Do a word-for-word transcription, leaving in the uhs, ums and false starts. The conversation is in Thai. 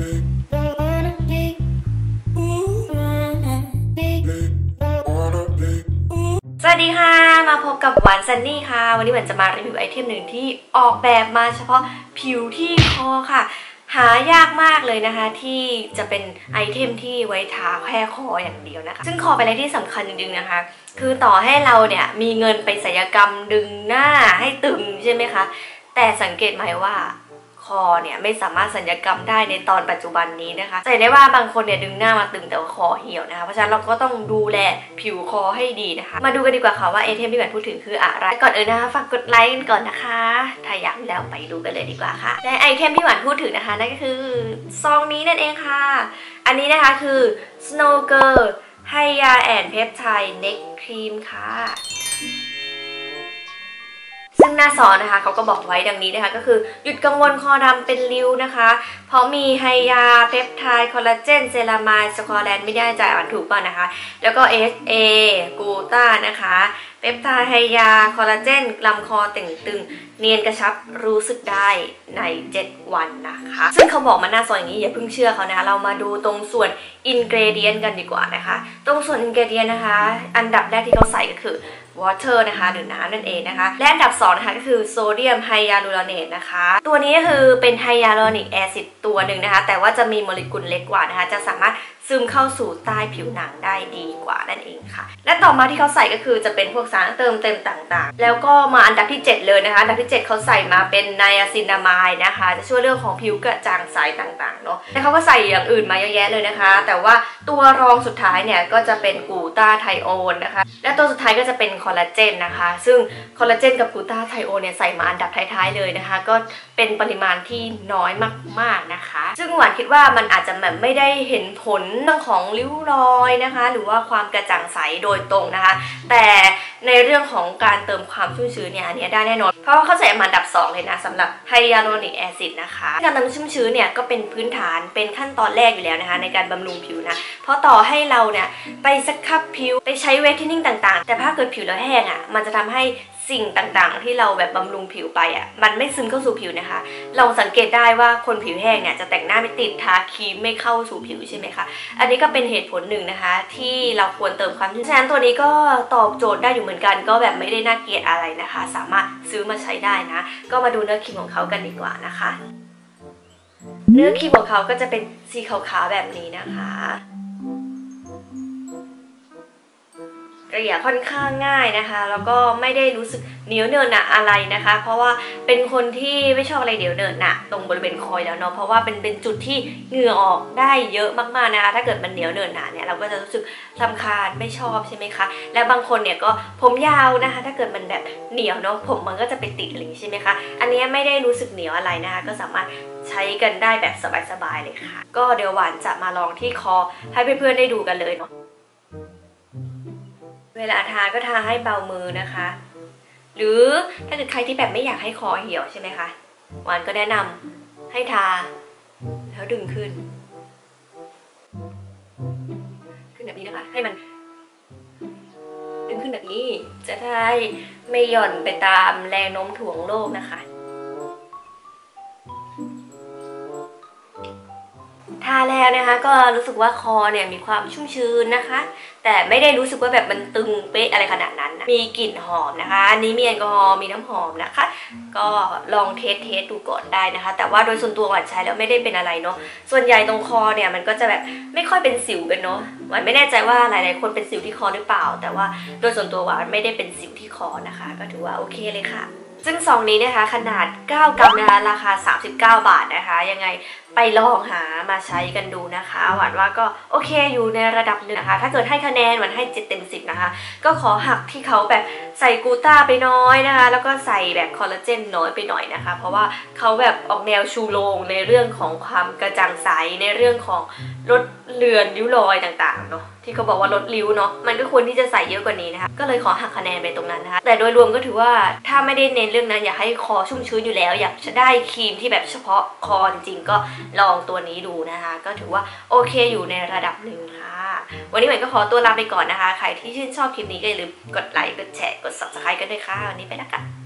สวัสดีค่ะมาพบกับหวานซันนี่ค่ะวันนี้หวานจะมารีวิวไอเทมหนึ่งที่ออกแบบมาเฉพาะผิวที่คอค่ะหายากมากเลยนะคะที่จะเป็นไอเทมที่ไว้ทาแค่คออย่างเดียวนะคะซึ่งคอเป็นอะไรที่สำคัญจริงๆนะคะคือต่อให้เราเนี่ยมีเงินไปศัลยกรรมดึงหน้าให้ตึงใช่ไหมคะแต่สังเกตไหมว่าคอเนี่ยไม่สามารถศัลยกรรมได้ในตอนปัจจุบันนี้นะคะจะเห็นได้ว่าบางคนเนี่ยดึงหน้ามาตึงแต่ว่าคอเหี่ยวนะคะเพราะฉะนั้นเราก็ต้องดูแลผิวคอให้ดีนะคะมาดูกันดีกว่าค่ะว่าไอเทมที่หวานพูดถึงคืออะไรก่อนอื่นนะคะฝากกดไลค์กันก่อนนะคะถ้าอยากแล้วไปดูกันเลยดีกว่าค่ะและไอเทมที่หวานพูดถึงนะคะนั่นก็คือซองนี้นั่นเองค่ะอันนี้นะคะคือ Snow Girl Hya and Peptide Neck Cream ค่ะซึ่งหน้าซองนะคะเขาก็บอกไว้ดังนี้นะคะก็คือหยุดกังวลคอดำเป็นริ้วนะคะเพราะมีไฮยาเพปไทด์คอลลาเจนเซรามายด์สควอแลนไม่ได้ใจอ่านถูกป่ะนะคะแล้วก็ เอส เอ กูต้านะคะเปปไทด์ไฮยาคอลลาเจนลำคอเต่งตึงเนียนกระชับรู้สึกได้ในเจ็ดวันนะคะซึ่งเขาบอกมาหน้าซองอย่างนี้อย่าเพิ่งเชื่อเขานะคะเรามาดูตรงส่วนอินกรีเดียนกันดีกว่านะคะตรงส่วนอินกรีเดียนนะคะอันดับแรกที่เขาใส่ก็คือwater นะคะหรือน้ำนั่นเองนะคะและอันดับสองนะคะก็คือโซเดียมไฮยาลูรอเนตนะคะตัวนี้ก็คือเป็นไฮยาลูรอนิกแอซิดตัวหนึ่งนะคะแต่ว่าจะมีโมเลกุลเล็กกว่านะคะจะสามารถซึมเข้าสู่ใต้ผิวหนังได้ดีกว่านั่นเองค่ะและต่อมาที่เขาใส่ก็คือจะเป็นพวกสารเติมเต็มต่างๆแล้วก็มาอันดับที่เจ็ดเลยนะคะอันดับที่เจ็ดเขาใส่มาเป็นไนอาซินามายด์นะคะจะช่วยเรื่องของผิวกระจ่างใสต่างๆเนาะแล้วเขาก็ใส่อย่างอื่นมาเยอะแยะเลยนะคะแต่ว่าตัวรองสุดท้ายเนี่ยก็จะเป็นกลูตาไทโอนนะคะและตัวสุดท้ายก็จะเป็นคอลลาเจนนะคะซึ่งคอลลาเจนกับกลูตาไทโอนเนี่ยใส่มาอันดับท้ายๆเลยนะคะก็เป็นปริมาณที่น้อยมากๆนะคะซึ่งหวานคิดว่ามันอาจจะแบบไม่ได้เห็นผลเรื่องของริ้วรอยนะคะหรือว่าความกระจ่างใสโดยตรงนะคะแต่ในเรื่องของการเติมความชุ่มชื้นเนี่ยอันนี้ได้แน่นอนเพราะว่าเขาใส่มาอันดับสองเลยนะสำหรับไฮยาลูรอนิกแอซิดนะคะการเติมชุ่มชื้นเนี่ยก็เป็นพื้นฐานเป็นขั้นตอนแรกอยู่แล้วนะคะในการบำรุงผิวนะเพราะต่อให้เราเนี่ยไปสครับผิวไปใช้เวทเทนนิ่งต่างๆแต่ถ้าเกิดผิวเราแห้งอ่ะมันจะทำให้สิ่งต่างๆที่เราแบบบำรุงผิวไปอ่ะมันไม่ซึมเข้าสู่ผิวนะคะลองสังเกตได้ว่าคนผิวแห้งเนี่ยจะแต่งหน้าไม่ติดทาครีมไม่เข้าสู่ผิวใช่ไหมคะอันนี้ก็เป็นเหตุผลหนึ่งนะคะที่เราควรเติมความชุ่มชื้นฉะนั้นตัวนี้ก็ตอบโจทย์ได้อยู่เหมือนกันก็แบบไม่ได้น่าเกลียดอะไรนะคะสามารถซื้อมาใช้ได้นะก็มาดูเนื้อครีมของเขากันดีกว่านะคะเนื้อครีมของเขาก็จะเป็นสีขาวๆแบบนี้นะคะเกลี่ยค่อนข้างง่ายนะคะแล้วก็ไม่ได้รู้สึกเหนียวเหนอะหนะอะไรนะคะเพราะว่าเป็นคนที่ไม่ชอบอะไรเหนียวเหนอะหนะตรงบริเวณคอยแล้วเนาะเพราะว่าเป็นเป็นจุดที่เหงื่อออกได้เยอะมากๆนะคะถ้าเกิดมันเหนียวเหนอะหนะเนี่ยเราก็จะรู้สึกรำคาญไม่ชอบใช่ไหมคะและบางคนเนี่ยก็ผมยาวนะคะถ้าเกิดมันแบบเหนียวเนาะผมมันก็จะไปติดอะไรใช่ไหมคะอันนี้ไม่ได้รู้สึกเหนียวอะไรนะคะก็สามารถใช้กันได้แบบสบายๆเลยค่ะก็เดี๋ยวหวานจะมาลองที่คอให้เพื่อนๆได้ดูกันเลยเนาะเวลาทาก็ทาให้เบามือนะคะหรือถ้าเกิดใครที่แบบไม่อยากให้คอเหี่ยวใช่ไหมคะหวานก็แนะนำให้ทาแล้วดึงขึ้นขึ้นแบบนี้นะคะให้มันดึงขึ้นแบบนี้จะได้ไม่หย่อนไปตามแรงโน้มถ่วงโลกนะคะทาแล้วนะคะก็รู้สึกว่าคอเนี่ยมีความชุ่มชื้นนะคะแต่ไม่ได้รู้สึกว่าแบบมันตึงเป๊ะอะไรขนาดนั้นนะมีกลิ่นหอมนะคะอันนี้มีแอลกอฮอล์มีน้ำหอมนะคะก็ลองเทสเทสดูก่อนได้นะคะแต่ว่าโดยส่วนตัวหวานใช้แล้วไม่ได้เป็นอะไรเนาะส่วนใหญ่ตรงคอเนี่ยมันก็จะแบบไม่ค่อยเป็นสิวกันเนาะหวานไม่แน่ใจว่าหลายๆคนเป็นสิวที่คอหรือเปล่าแต่ว่าโดยส่วนตัวหวานไม่ได้เป็นสิวที่คอนะคะก็ถือว่าโอเคเลยค่ะซึ่งซองนี้นะคะขนาดเก้ากรัมนะคะราคาสามสิบเก้าบาทนะคะยังไงไปลองหามาใช้กันดูนะคะหวานว่าก็โอเคอยู่ในระดับหนึ่งนะคะถ้าเกิดให้คะแนนหวานให้เจ็ดเต็มสิบนะคะก็ขอหักที่เขาแบบใส่กลูต้าไปน้อยนะคะแล้วก็ใส่แบบคอลลาเจนน้อยไปหน่อยนะคะเพราะว่าเขาแบบออกแนวชูโรงในเรื่องของความกระจ่างใสในเรื่องของลดเลือนริ้วรอยต่างๆเนาะที่เขาบอกว่าลดริ้วเนาะมันก็ควรที่จะใส่เยอะกว่านี้นะคะก็เลยขอหักคะแนนไปตรงนั้นนะคะแต่โดยรวมก็ถือว่าถ้าไม่ได้เน้นเรื่องนั้นอยากให้คอชุ่มชื้นอยู่แล้วอยากจะได้ครีมที่แบบเฉพาะคอจริงๆก็ลองตัวนี้ดูนะคะก็ถือว่าโอเคอยู่ในระดับหนึ่งค่ะวันนี้เหมือนก็ขอตัวลาไปก่อนนะคะใครที่ชื่นชอบคลิปนี้ก็อย่าลืมกดไลค์กดแชร์กด ซับสไครบ์ กันด้วยค่ะวันนี้ไปแล้วกัน